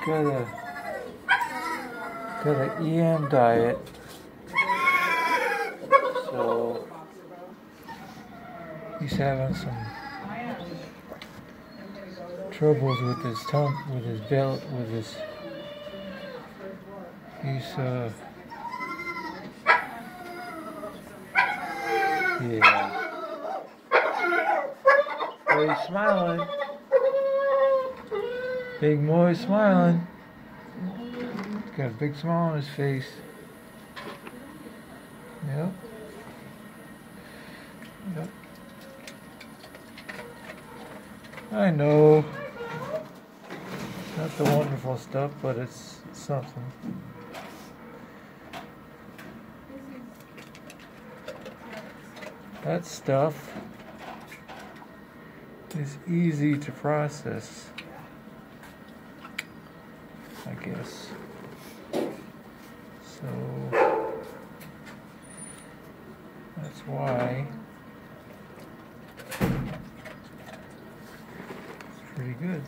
got an EM diet, so he's having some troubles with his tongue, with his belt, with his. Yeah. Oh, he's smiling. Big boy smiling. He's got a big smile on his face. Yep. Yep. I know. Not the wonderful stuff, but it's something. That stuff is easy to process, I guess. So that's why it's pretty good.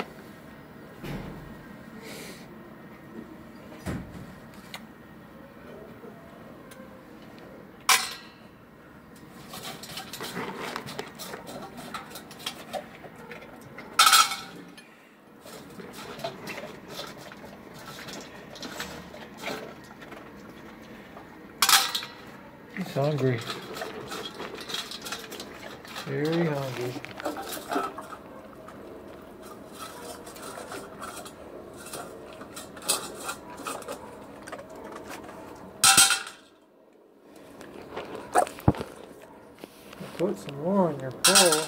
He's hungry. Very hungry. Put some more in your bowl.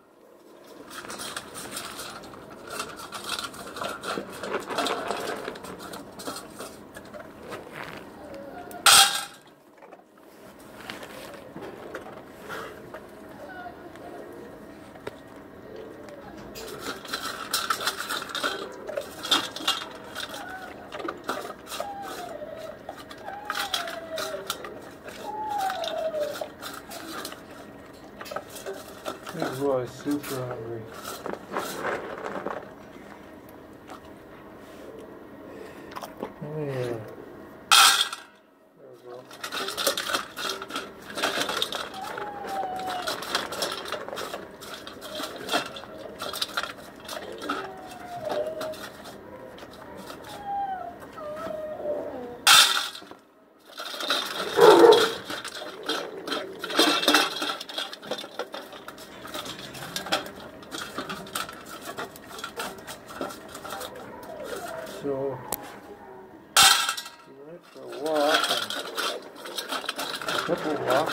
This boy is super hungry. Oh yeah. There we go. So we went for a walk, and a couple walks.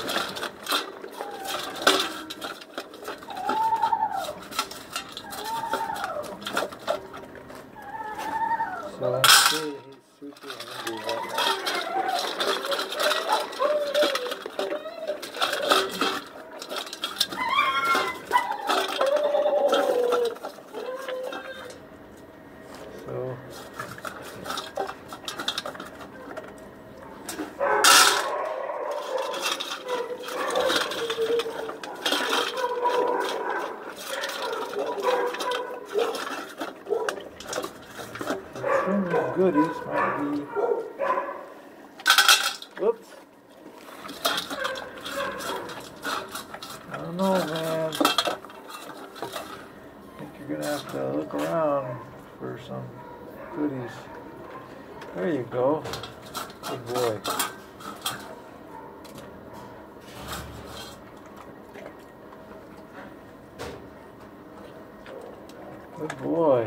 So I'm sure he's super hungry right now. Some of the goodies might be. Whoops. I don't know, man. I think you're gonna have to look around for some goodies. There you go. Good boy. Good boy.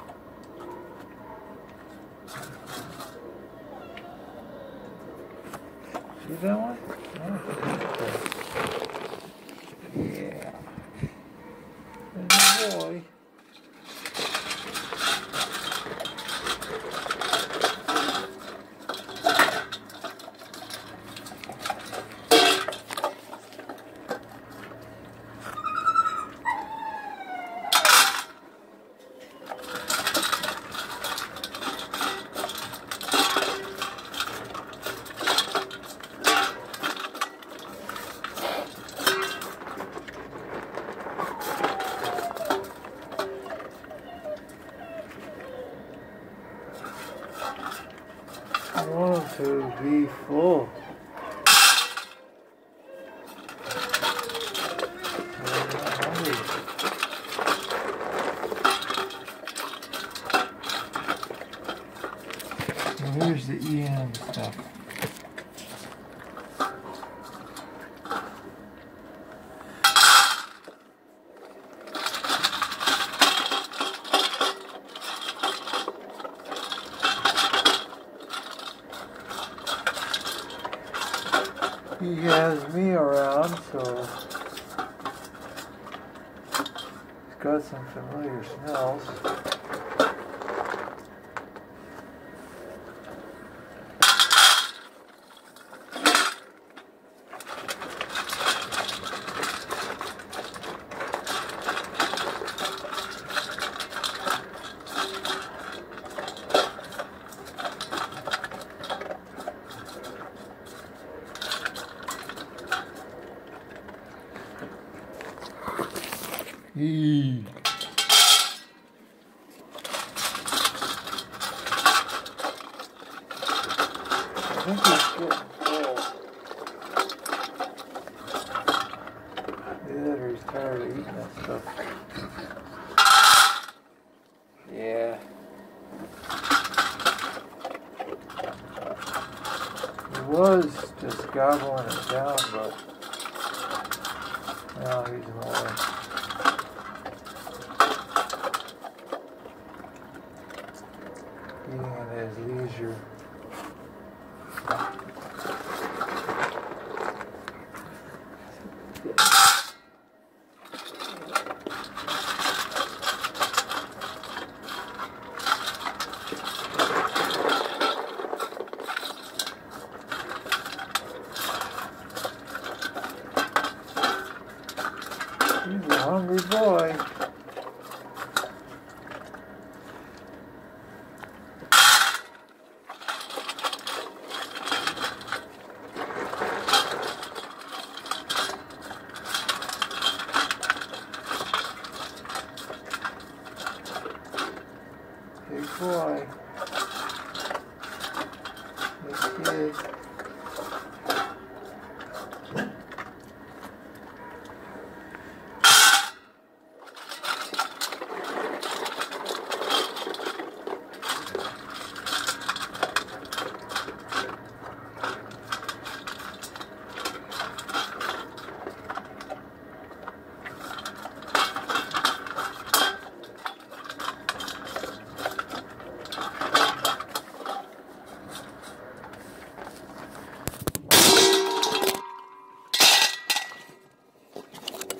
See that one? Oh, yeah. Good boy. I want him to be full. I'm not hungry. Well, here's the EM stuff. He has me around, so he's got some familiar smells. Eee. I think he's getting full. Yeah, or he's tired of eating that stuff. Yeah. He was just gobbling it down, but now he's more. Eating at his leisure. He's a hungry boy. Big boy.